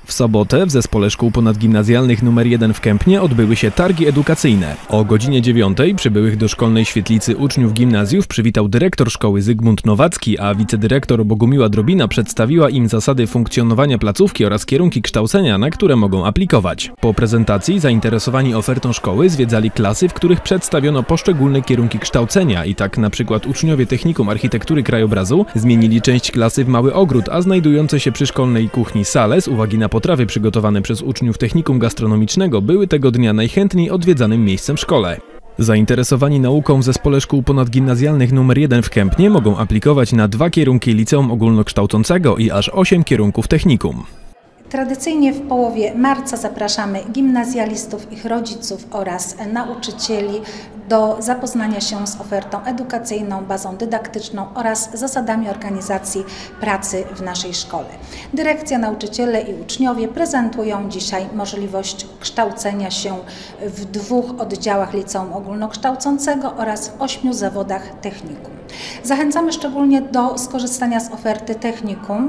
W sobotę w Zespole Szkół Ponadgimnazjalnych nr 1 w Kępnie odbyły się targi edukacyjne. O godzinie 9 przybyłych do szkolnej świetlicy uczniów gimnazjów przywitał dyrektor szkoły Zygmunt Nowacki, a wicedyrektor Bogumiła Drobina przedstawiła im zasady funkcjonowania placówki oraz kierunki kształcenia, na które mogą aplikować. Po prezentacji zainteresowani ofertą szkoły zwiedzali klasy, w których przedstawiono poszczególne kierunki kształcenia i tak na przykład uczniowie Technikum Architektury Krajobrazu zmienili część klasy w mały ogród, a znajdujące się przy szkolnej kuchni sale z uwagi na potrawy przygotowane przez uczniów Technikum Gastronomicznego były tego dnia najchętniej odwiedzanym miejscem w szkole. Zainteresowani nauką w Zespole Szkół Ponadgimnazjalnych nr 1 w Kępnie mogą aplikować na 2 kierunki liceum ogólnokształcącego i aż 8 kierunków technikum. Tradycyjnie w połowie marca zapraszamy gimnazjalistów, ich rodziców oraz nauczycieli do zapoznania się z ofertą edukacyjną, bazą dydaktyczną oraz zasadami organizacji pracy w naszej szkole. Dyrekcja, nauczyciele i uczniowie prezentują dzisiaj możliwość kształcenia się w 2 oddziałach liceum ogólnokształcącego oraz w 8 zawodach technikum. Zachęcamy szczególnie do skorzystania z oferty technikum,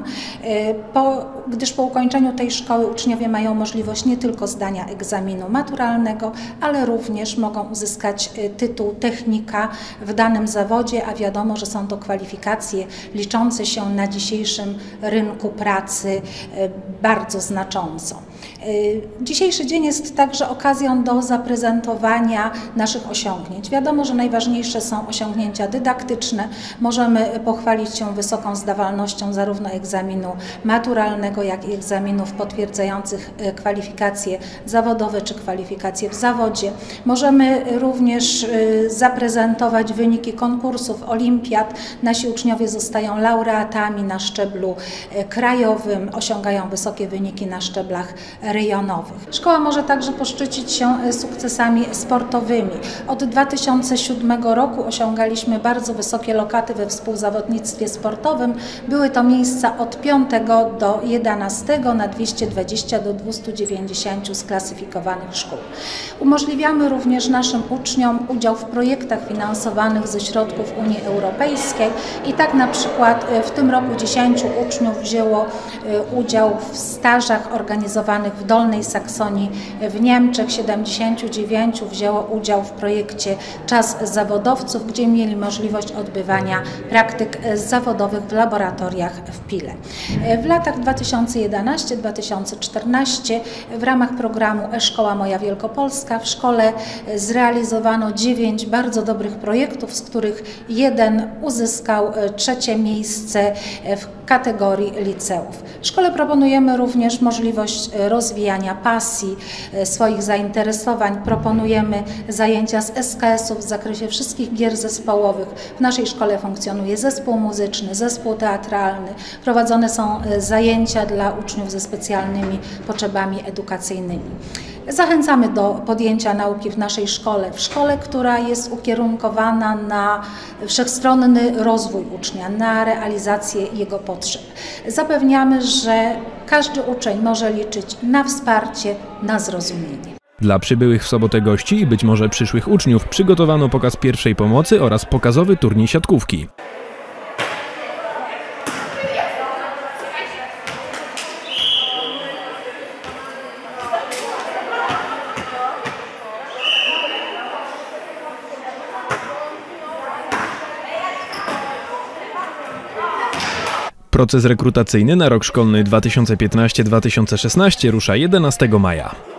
gdyż po ukończeniu tej szkoły uczniowie mają możliwość nie tylko zdania egzaminu maturalnego, ale również mogą uzyskać tytuł technika w danym zawodzie, a wiadomo, że są to kwalifikacje liczące się na dzisiejszym rynku pracy bardzo znacząco. Dzisiejszy dzień jest także okazją do zaprezentowania naszych osiągnięć. Wiadomo, że najważniejsze są osiągnięcia dydaktyczne. Możemy pochwalić się wysoką zdawalnością zarówno egzaminu maturalnego, jak i egzaminów potwierdzających kwalifikacje zawodowe czy kwalifikacje w zawodzie. Możemy również zaprezentować wyniki konkursów, olimpiad. Nasi uczniowie zostają laureatami na szczeblu krajowym, osiągają wysokie wyniki na szczeblach rejonowych. Szkoła może także poszczycić się sukcesami sportowymi. Od 2007 roku osiągaliśmy bardzo wysokie lokaty we współzawodnictwie sportowym. Były to miejsca od 5 do 11 na 220 do 290 sklasyfikowanych szkół. Umożliwiamy również naszym uczniom udział w projektach finansowanych ze środków Unii Europejskiej i tak na przykład w tym roku 10 uczniów wzięło udział w stażach organizowanych w Dolnej Saksonii w Niemczech, 79 wzięło udział w projekcie Czas Zawodowców, gdzie mieli możliwość odbywania praktyk zawodowych w laboratoriach w Pile. W latach 2011-2014 w ramach programu E-Szkoła Moja Wielkopolska w szkole zrealizowano 9 bardzo dobrych projektów, z których 1 uzyskał 3. miejsce w kategorii liceów. W szkole proponujemy również możliwość rozwijania pasji, swoich zainteresowań. Proponujemy zajęcia z SKS-ów w zakresie wszystkich gier zespołowych. W naszej szkole funkcjonuje zespół muzyczny, zespół teatralny. Prowadzone są zajęcia dla uczniów ze specjalnymi potrzebami edukacyjnymi. Zachęcamy do podjęcia nauki w naszej szkole, która jest ukierunkowana na wszechstronny rozwój ucznia, na realizację jego potrzeb. Zapewniamy, że każdy uczeń może liczyć na wsparcie, na zrozumienie. Dla przybyłych w sobotę gości i być może przyszłych uczniów przygotowano pokaz pierwszej pomocy oraz pokazowy turniej siatkówki. Proces rekrutacyjny na rok szkolny 2015-2016 rusza 11 maja.